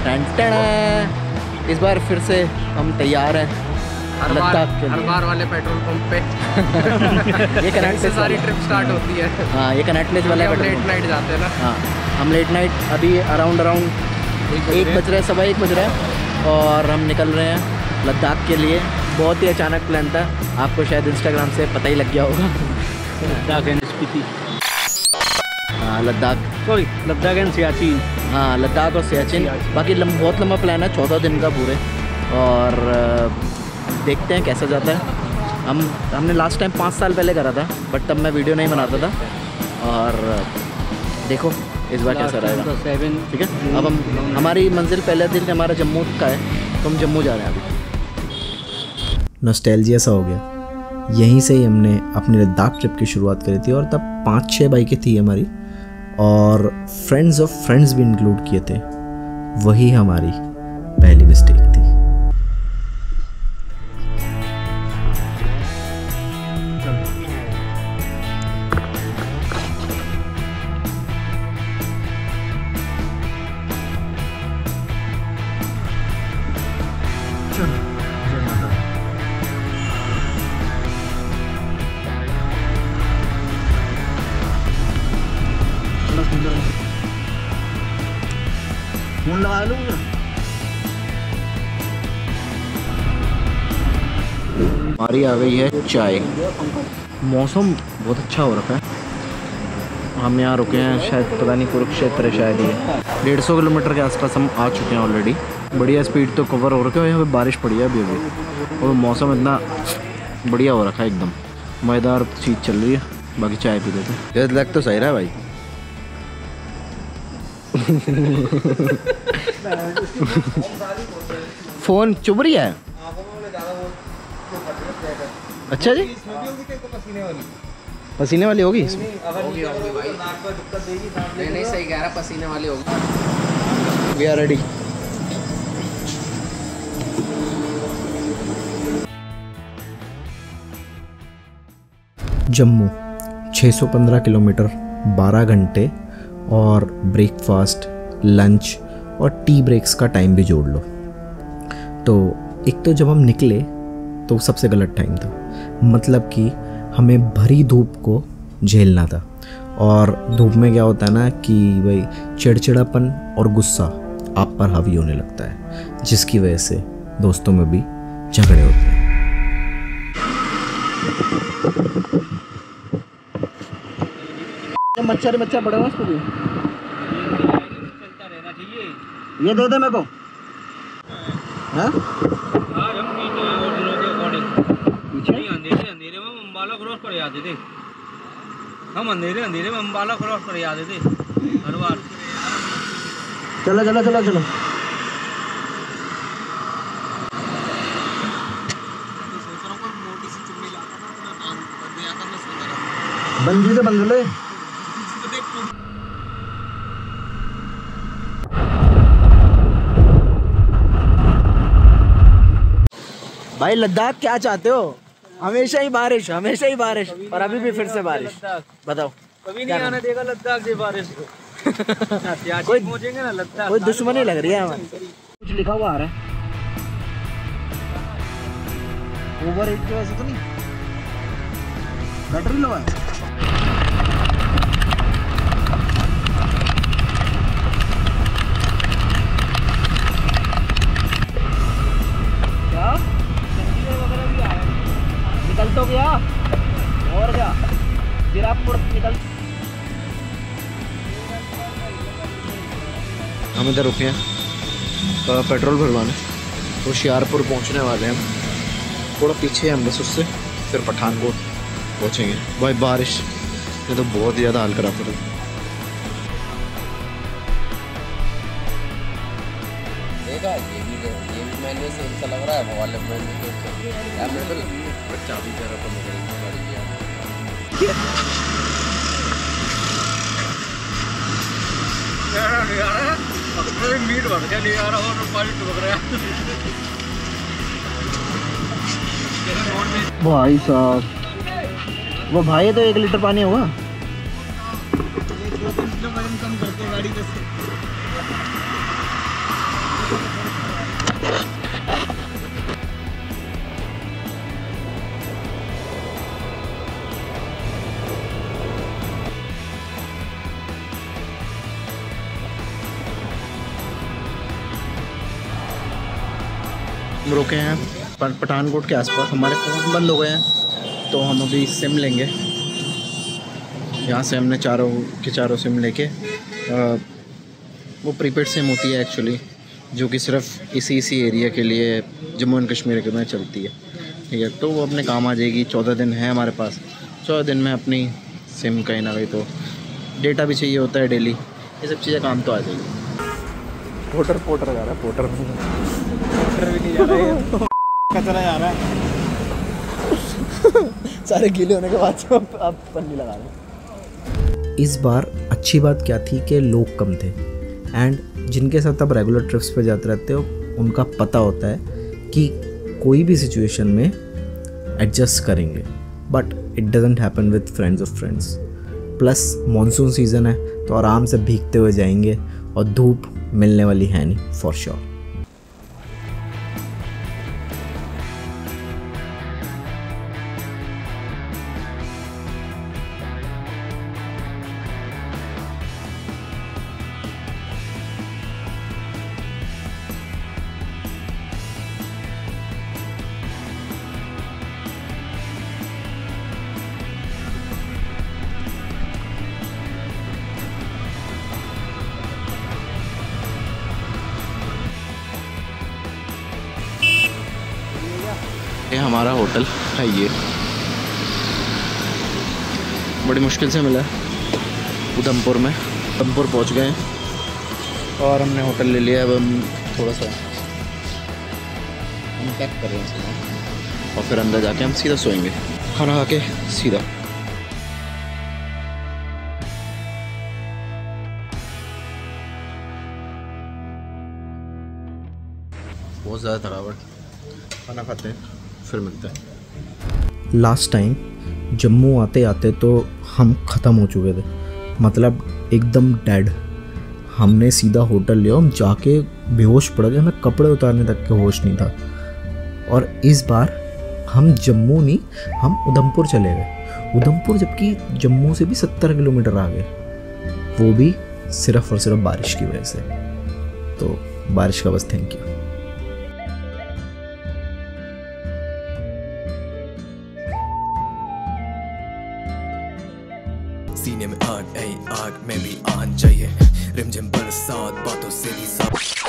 इस बार फिर से हम तैयार हैं लद्दाख के लिए। हर बार वाले पेट्रोल पंप पे ये कनेक्ट से सारी ट्रिप स्टार्ट होती है। हाँ, ये कनेक्ट प्लेस वाला लेट नाइट जाते हैं ना। हाँ, हम लेट नाइट अभी अराउंड 1 बज रहे, सवा 1 बज रहे हैं और हम निकल रहे हैं लद्दाख के लिए। बहुत ही अचानक प्लान था, आपको शायद इंस्टाग्राम से पता ही लग गया होगा। लद्दाख एंड स्पीति। हाँ, लद्दाख एंड सियाचिन। हाँ, लद्दाख और सियाचिन। बाकी बहुत लंबा प्लान है, 14 दिन का पूरे। और देखते हैं कैसा जाता है। हमने लास्ट टाइम 5 साल पहले करा था, बट तब मैं वीडियो नहीं बनाता था। और देखो इस बार कैसा रहेगा। ठीक है, अब हमारी मंजिल पहले दिन हमारा जम्मू का है, तो हम जम्मू जा रहे हैं अभी। नॉस्टैल्जिया सा हो गया। यहीं से ही हमने अपनी लद्दाख ट्रिप की शुरुआत करी थी और तब 5-6 बाइकें थी हमारी और फ्रेंड्स ऑफ फ्रेंड्स भी इंक्लूड किए थे। वही हमारी पहली मिस्टेक थी। फोन लगा लूँगा। हमारी आ गई है चाय। मौसम बहुत अच्छा हो रखा है। हम यहाँ रुके हैं, शायद पता नहीं कुरुक्षेत्र है शायद ये। 150 किलोमीटर के आसपास हम आ चुके हैं ऑलरेडी। बढ़िया स्पीड तो कवर हो रखा है। यहाँ पे बारिश पड़ी है अभी अभी और मौसम इतना बढ़िया हो रखा है, एकदम मज़ेदार चीज़ चल रही है। बाकी चाय पी लेते हैं। लग तो सही रहा है भाई। फोन चुभ रही है। अच्छा जी, पसीने वाली होगी इसमें। होगी भाई, नहीं सही कह रहा, पसीने वाली होगी। We are ready. Jammu 615 kilometre, 12 घंटे और ब्रेकफास्ट, लंच और टी ब्रेक्स का टाइम भी जोड़ लो। तो एक तो जब हम निकले तो सबसे गलत टाइम था, मतलब कि हमें भरी धूप को झेलना था। और धूप में क्या होता है ना कि भाई चिड़चिड़ापन और गुस्सा आप पर हावी होने लगता है, जिसकी वजह से दोस्तों में भी झगड़े होते हैं। मच्छर पड़े हुए इसको भी। ये दे दे मेरे को। हाँ? अंधेरे में अम्बाला क्रॉस कर जाते थे हम। अंधेरे में अम्बाला क्रॉस कर जाते थे हर बार। चलो चलो चलो चलो। बंदी से बंद ले। भाई लद्दाख क्या चाहते हो? हमेशा ही बारिश और अभी भी फिर से बारिश। बताओ कभी नहीं आने देगा लद्दाख से बारिश को। कोई पहुंचेंगे ना लद्दाख, कोई दुश्मनी लग रही है हमारी। कुछ लिखा हुआ आ रहा है। ओवर हीट की वजह से तो नहीं? बैटरी लो है। निकल तो गया और क्या जिरापुर निकल। हम इधर रुके हैं पेट्रोल भरवाने, होशियारपुर पहुंचने वाले हैं। थोड़ा पीछे हम बस उससे, फिर पठानकोट पहुंचेंगे। भाई बारिश ने तो बहुत ज़्यादा हाल करा पड़ा। देखा ये भी मैंने से अच्छा लग रहा है। वाले मैंने चाबी जरा तो गाड़ी मीट बढ़ गया नहीं आ रहा और पानी टपक रहा है। भाई साहब, वो भाई तो 1 लीटर पानी होगा। हम रुके हैं पठानकोट के आसपास, हमारे फ़ोन बंद हो गए हैं तो हम अभी सिम लेंगे। यहाँ से हमने चारों सिम लेके वो प्रीपेड सिम होती है एक्चुअली, जो कि सिर्फ इसी एरिया के लिए जम्मू एंड कश्मीर के में चलती है, ठीक है। तो वो अपने काम आ जाएगी। 14 दिन है हमारे पास, 14 दिन में अपनी सिम कहीं ना कहीं तो डेटा भी चाहिए होता है डेली, ये सब चीज़ें काम तो आ जाएगी। पोटर जा रहा है, पोटर भी नहीं जा रहा है, कचरा जा रहा है। सारे गीले होने के बाद आप पन्नी लगा रहे। इस बार अच्छी बात क्या थी कि लोग कम थे एंड जिनके साथ आप रेगुलर ट्रिप्स पे जाते रहते हो उनका पता होता है कि कोई भी सिचुएशन में एडजस्ट करेंगे, but it doesn't happen with friends of friends. Plus monsoon season है तो आराम से भीगते हुए जाएंगे और धूप मिलने वाली है नहीं फॉर श्योर। ये हमारा होटल है, ये बड़ी मुश्किल से मिला उधमपुर में। उधमपुर पहुंच गए और हमने होटल ले लिया। अब हम थोड़ा सा पैक कर रहे हैं और फिर अंदर जाके हम सीधा सोएंगे, खाना खा के सीधा। बहुत ज़्यादा थकावट, खाना खाते हैं फिर मिलते हैं। लास्ट टाइम जम्मू आते आते तो हम ख़त्म हो चुके थे, मतलब एकदम डेड। हमने सीधा होटल लिया, हम जाके बेहोश पड़ गए, हमें कपड़े उतारने तक के होश नहीं था। और इस बार हम जम्मू नहीं, हम उधमपुर चले गए। उधमपुर जबकि जम्मू से भी 70 किलोमीटर आगे, वो भी सिर्फ़ और सिर्फ बारिश की वजह से। तो बारिश का बस थैंक यू। सीने में आग, आग में भी आन चाहिए। रिमझिम बरसात बातों से भी साफ।